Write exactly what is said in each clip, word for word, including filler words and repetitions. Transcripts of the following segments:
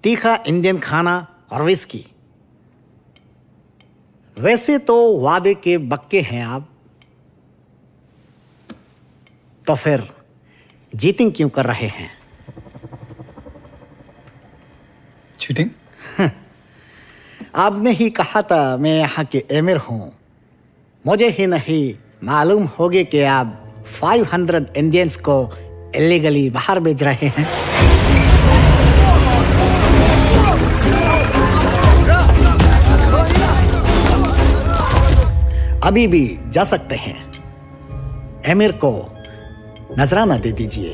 तीखा इंडियन खाना और विस्की। वैसे तो वादे के बक्के हैं आप, तो फिर चीटिंग क्यों कर रहे हैं? चीटिंग? आपने ही कहा था मैं यहाँ के एमिर हूं। मुझे ही नहीं मालूम होगे कि आप पाँच सौ इंडियंस को इलीगली बाहर भेज रहे हैं। अभी भी जा सकते हैं। एमिर को नजराना दे दीजिए।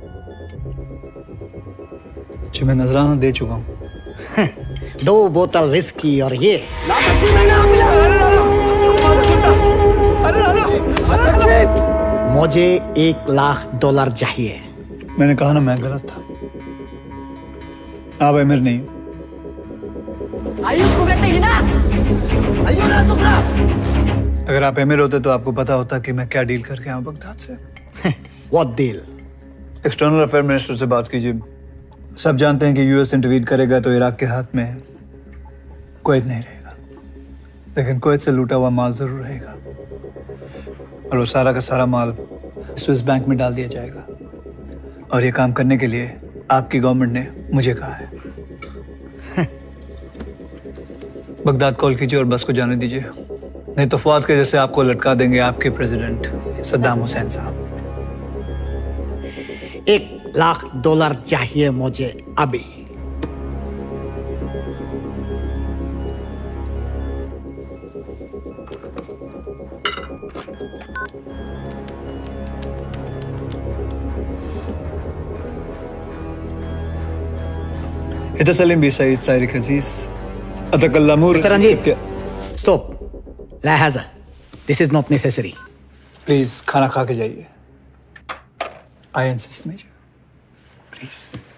जी मैं नजराना दे चुका हूं। दो बोतल विस्की और ये। मुझे एक लाख डॉलर चाहिए। मैंने कहा ना मैं गलत था। आप एमिर नहीं हो। अगर आप एमिर होते तो आपको पता होता कि मैं क्या डील करके आऊं बगदाद से। What deal? External affair minister से बात कीजिए। सब जानते हैं कि यूएस इंटरवीन करेगा तो इराक के हाथ में कुवैत नहीं रहेगा, लेकिन कुवैत से लूटा हुआ माल जरूर रहेगा और वो सारा का सारा माल स्विस बैंक में डाल दिया जाएगा। और ये काम करने के लिए आपकी गवर्नमेंट ने मुझे कहा है। बगदाद कॉल कीजिए और बस को जाने दीजिए, नहीं तो फौज के जैसे आपको लटका देंगे आपके प्रेसिडेंट सद्दाम हुसैन साहब। एक लाख डॉलर चाहिए मुझे अभी। इतसलिम बी सईद साइरिक अजीज अतकल्लमूर। Mister Ranjit, stop. लिहाजा this is not necessary. Please खाना खा के जाइए। I insist major, please.